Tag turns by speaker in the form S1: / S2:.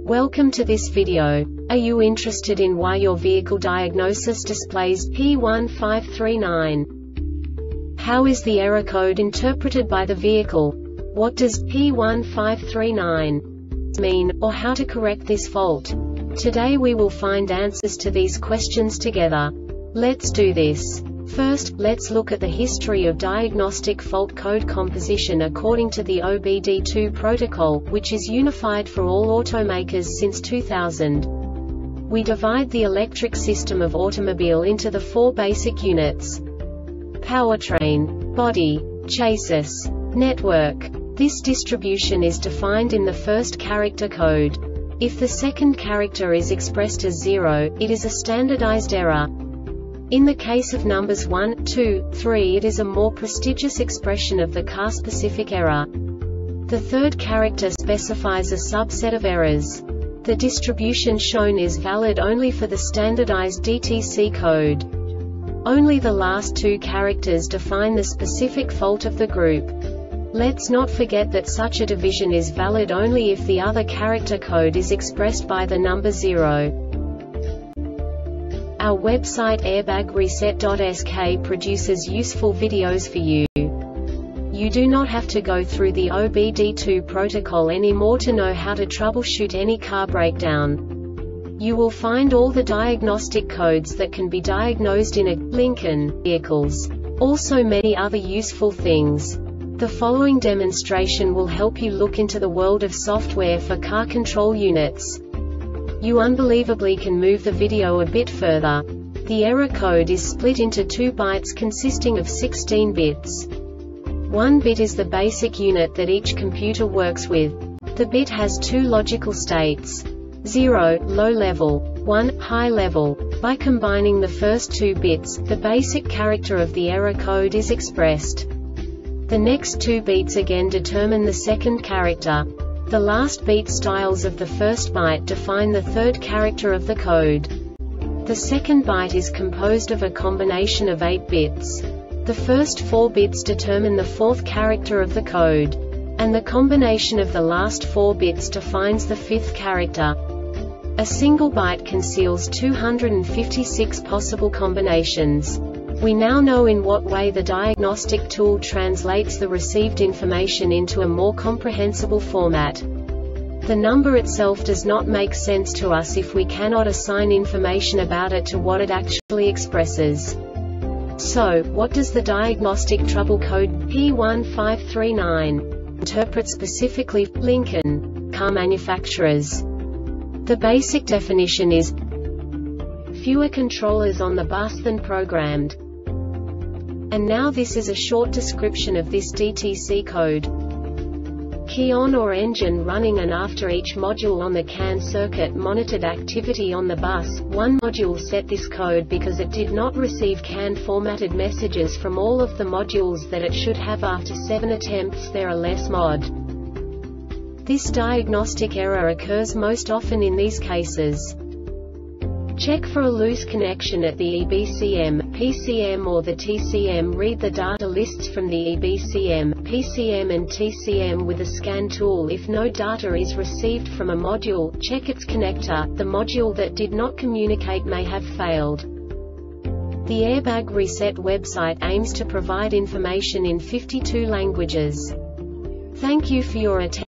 S1: Welcome to this video. Are you interested in why your vehicle diagnosis displays P1539? How is the error code interpreted by the vehicle? What does P1539 mean, or how to correct this fault? Today we will find answers to these questions together. Let's do this. First, let's look at the history of diagnostic fault code composition according to the OBD2 protocol, which is unified for all automakers since 2000. We divide the electric system of automobile into the four basic units: powertrain, body, chassis, network. This distribution is defined in the first character code. If the second character is expressed as 0, it is a standardized error. In the case of numbers 1, 2, 3, it is a more prestigious expression of the car-specific error. The third character specifies a subset of errors. The distribution shown is valid only for the standardized DTC code. Only the last two characters define the specific fault of the group. Let's not forget that such a division is valid only if the other character code is expressed by the number 0. Our website airbagreset.sk produces useful videos for you. You do not have to go through the OBD2 protocol anymore to know how to troubleshoot any car breakdown. You will find all the diagnostic codes that can be diagnosed in a Lincoln vehicles. Also many other useful things. The following demonstration will help you look into the world of software for car control units. You unbelievably can move the video a bit further. The error code is split into 2 bytes consisting of 16 bits. 1 bit is the basic unit that each computer works with. The bit has 2 logical states: 0, low level, 1, high level. By combining the first 2 bits, the basic character of the error code is expressed. The next 2 beats again determine the second character. The last beat styles of the first byte define the third character of the code. The second byte is composed of a combination of 8 bits. The first 4 bits determine the fourth character of the code. And the combination of the last 4 bits defines the fifth character. A single byte conceals 256 possible combinations. We now know in what way the diagnostic tool translates the received information into a more comprehensible format. The number itself does not make sense to us if we cannot assign information about it to what it actually expresses. So, what does the diagnostic trouble code P1539 interpret specifically for Lincoln car manufacturers? The basic definition is fewer controllers on the bus than programmed. And now this is a short description of this DTC code. Key on or engine running, and after each module on the CAN circuit monitored activity on the bus. One module set this code because it did not receive CAN formatted messages from all of the modules that it should have. After 7 attempts there are less mod. This diagnostic error occurs most often in these cases: check for a loose connection at the EBCM, PCM or the TCM. Read the data lists from the EBCM, PCM and TCM with a scan tool. If no data is received from a module, check its connector. The module that did not communicate may have failed. The Airbag Reset website aims to provide information in 52 languages. Thank you for your attention.